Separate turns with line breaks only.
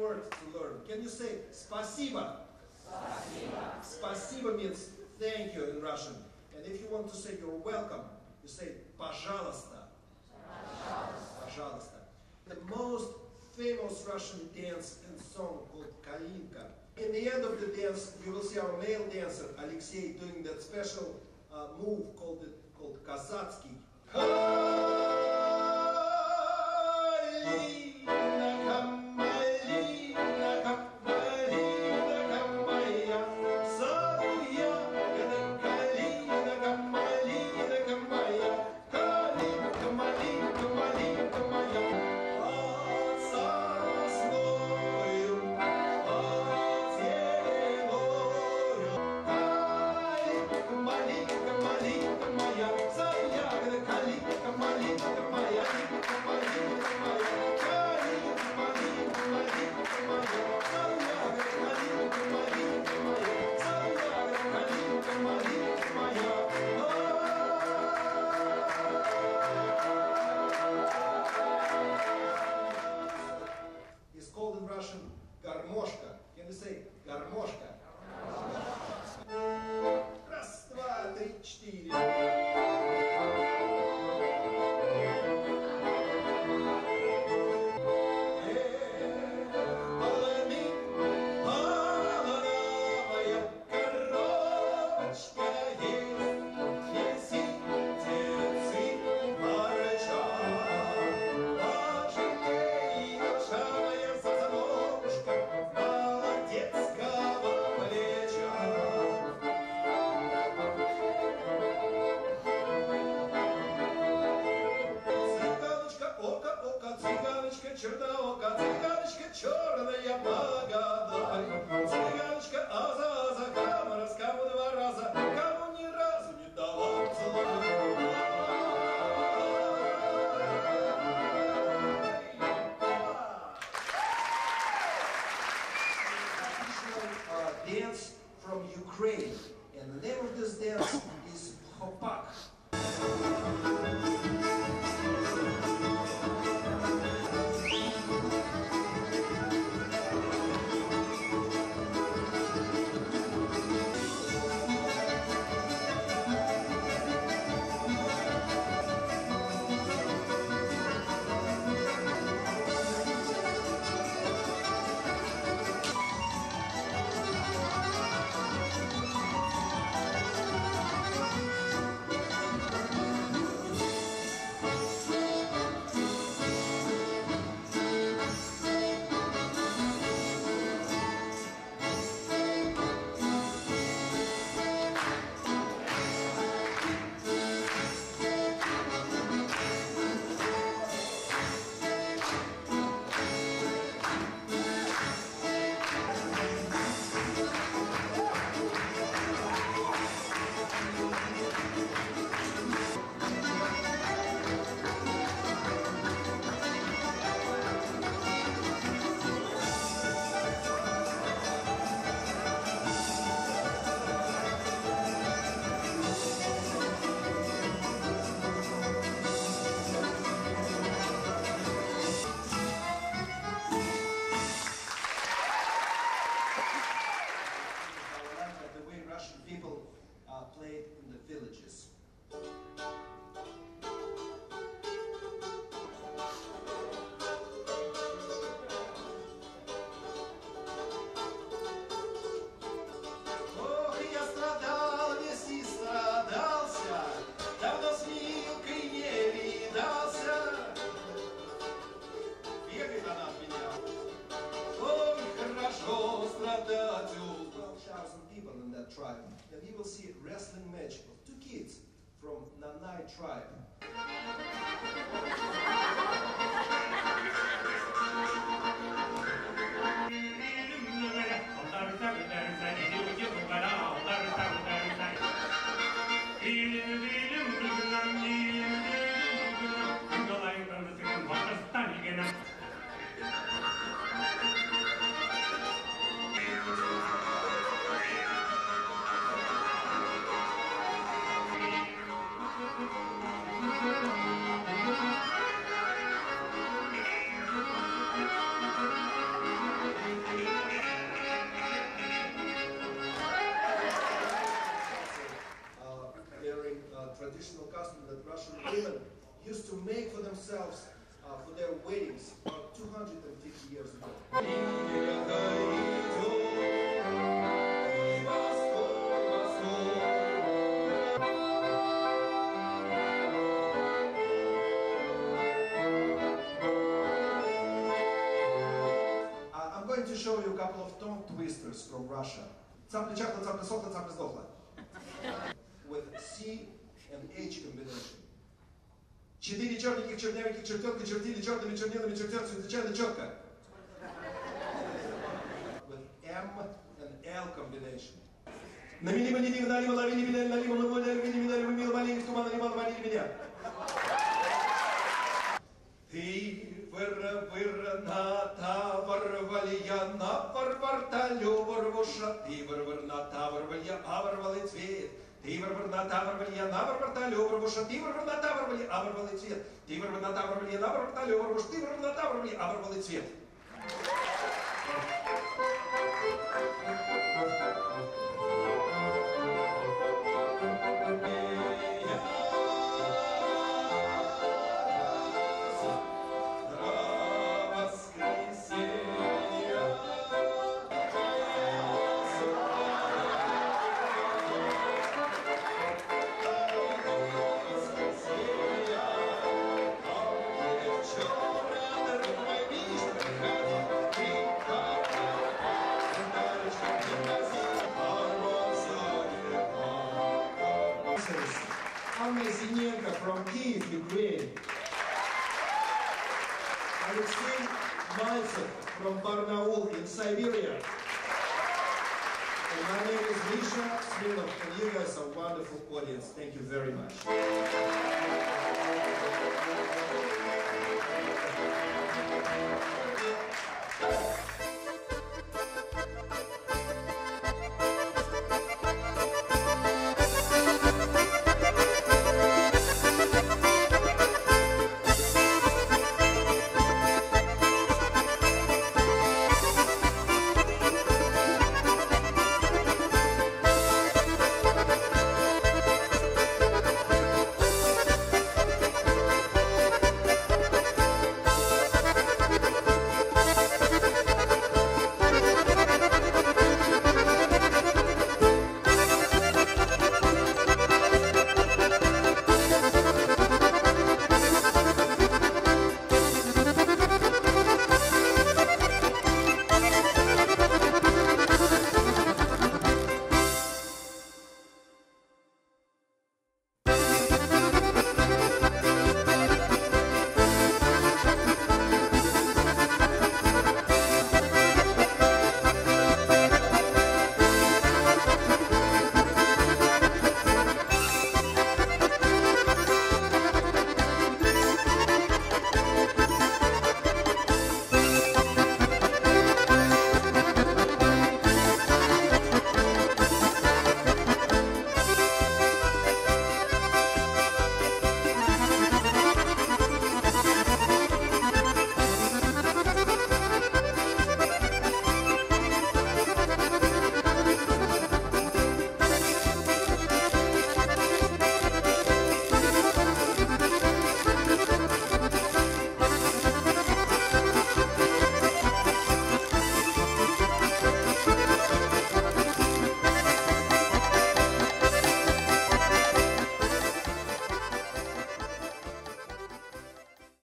word to learn. Can you say "спасибо"?
Спасибо.
Спасибо means thank you in Russian. And if you want to say you're welcome, you say "пожалуйста". Пожалуйста. The most famous Russian dance and song called Kalinka. In the end of the dance, you will see our male dancer Alexei doing that special move called Kazatsky. It's called in Russian гармошка. Can you say гармошка? Раз, два, три, четыре. Чернока, цыганочка, черная благодать. Цыганочка, аза, кому раз, кому два раза, кому ни разу не дала целовать. Dance from Ukraine, and the name of this dance is Hopak. People played in the villages. Ох, я страдал, весь и страдался, давно с Милкой не видался. Бегает она от меня. Ой, хорошо страдать. 12,000 people in that tribe, and you will see a wrestling match of two kids from Nanai tribe. I'm going to show you a couple of tongue twisters from Russia. Цапля чахла, цапля сохла, цапля сдохла. With C and H combination. Четыре черненьких, чернявеньких чертенка чертили черными чернилами чертят чрезвычайно четко. With M and L combination. Намели, манили, налива, ловили меня, налива, наводили меня, любил, малили, в туман, лиман, малили меня. Ты выр на варвалья на варварталю варвуша, ты выр на варвалья, а варвалый цвет. Ты выр на варвалья на варварталю варвуша, ты выр на варвалья, а варвалый цвет. Ты выр на варвалья на варварталю варвуш, ты выр на варвалья, а варвалый цвет. Anna Sinenko from Kyiv, Ukraine. Alexey Maltsev from Barnaul in Siberia. And my name is Misha Smilov, and you guys are a wonderful audience. Thank you very much.